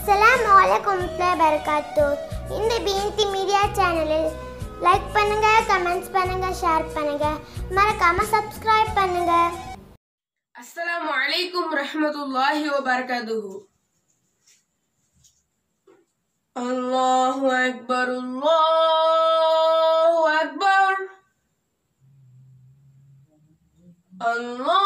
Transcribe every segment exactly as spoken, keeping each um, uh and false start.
Assalamualaikum warahmatullahi wabarakatuh. In the B and T Media channel, like பண்ணுங்க, comments பண்ணுங்க, share பண்ணுங்க, மறக்காம subscribe பண்ணுங்க. Assalamualaikum warahmatullahi wabarakatuh. Allahu Akbar, Allahu Akbar, Allah.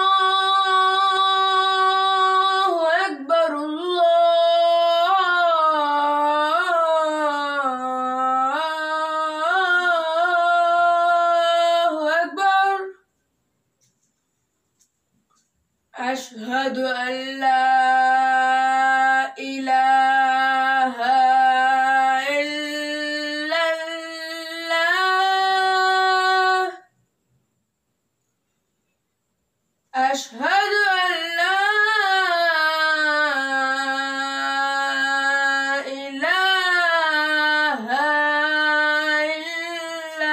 أشهد أن لا إله إلا الله أشهد أن لا إله إلا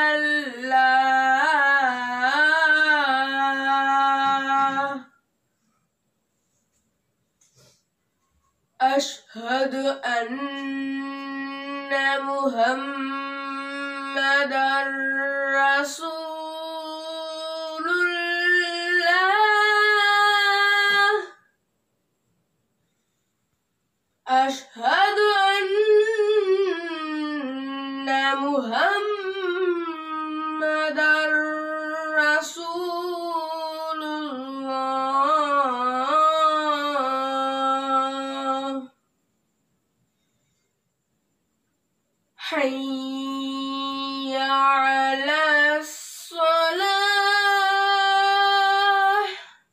الله أشهد أن محمدًا رسول الله أشهد أن محمدًا رسول الله حي على الصلاة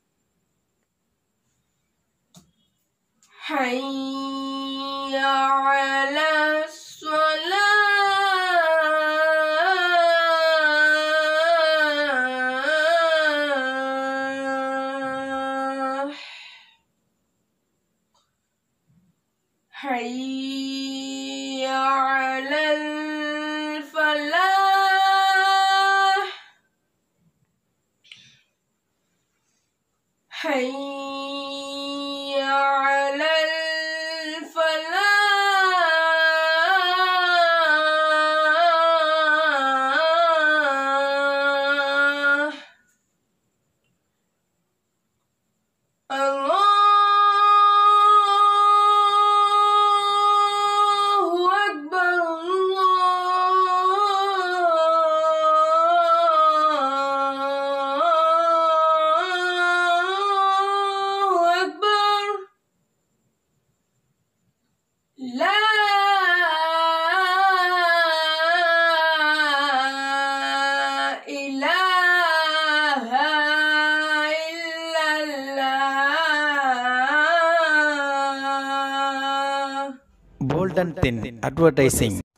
حي على الصلاة حي على الفلاح حي على الفلاح الله أكبر الله أكبر لا إله إلا الله Bold and Thin Advertising.